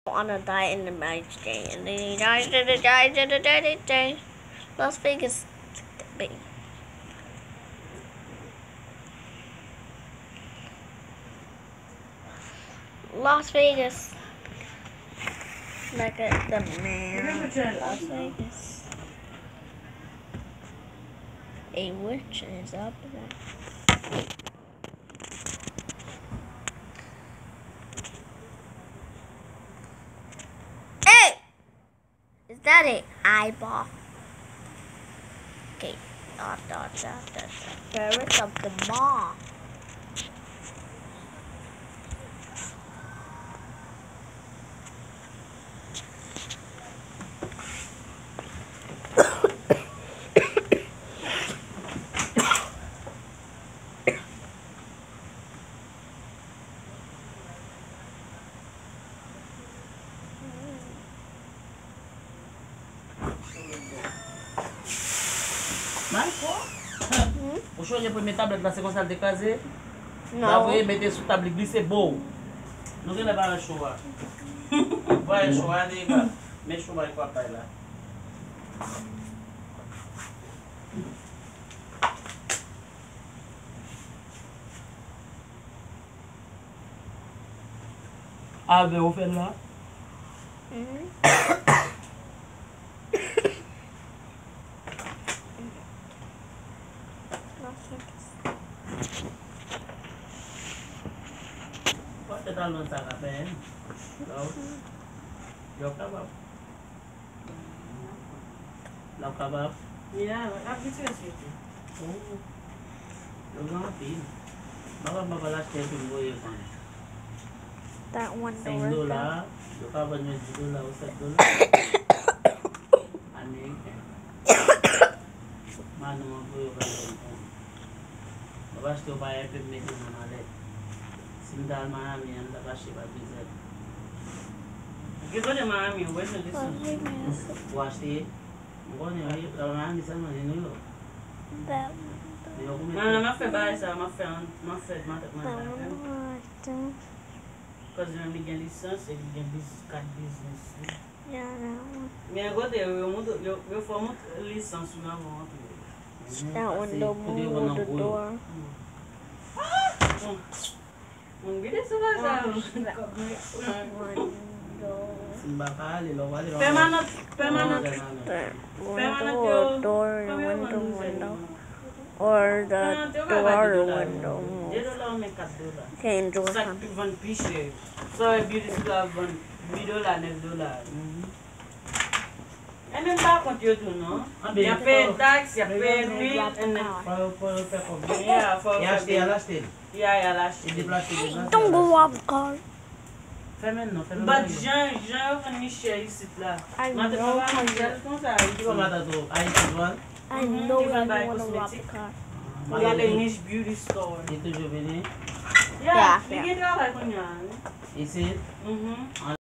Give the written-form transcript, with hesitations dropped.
On a diet in the marriage day, and then he died. Las Vegas. Las Vegas. Like the man. Las Vegas. A witch is up there. Is that an eyeball? Okay. Ferret of the mall. Ou changer pour mettre tablette là, c'est comme ça le décaser? Non. Vous mettez sous table glisse, c'est beau. Nous ne pas le choix. Voilà le choix, les gars. Mais choix, il faut pas là. Ah, ben, vous faites là? What the hell is that happening? Yo kebab. Lau kebab. Yeah, I'm between sweetie. Oh. Yo ngapain? Baka mabalas tayo tumbuyo kan. That one $5. Yo kebab nyo $2, $7. Aning. Mano mo buyo kan. Babas tayo bayar pimit ng mamalit. Sindal Miami and the Bashiba visit. You go to Miami, where's the listen? Watch the one around is someone in New York. That No, my friend buys my friend, because you begin license, you begin this cat business. yeah, that one. Me I go there, you form license you have want to. That one don't move the door. Mungkin itu lah Simbakali lo wali lo. Permanent. Window, door, window. Or the door, window. Can't do something. One piece. So beautiful one $3, $9. And then back what you do, no? You pay tax, you pay bill, and then yeah, for last year. Yeah, last year. Don't go up the car. But Jean and Michel ici là. I know how I know I don't want to rob the car. We have a niche beauty store. Itu juga ni. Yeah, we get all like on. Is it?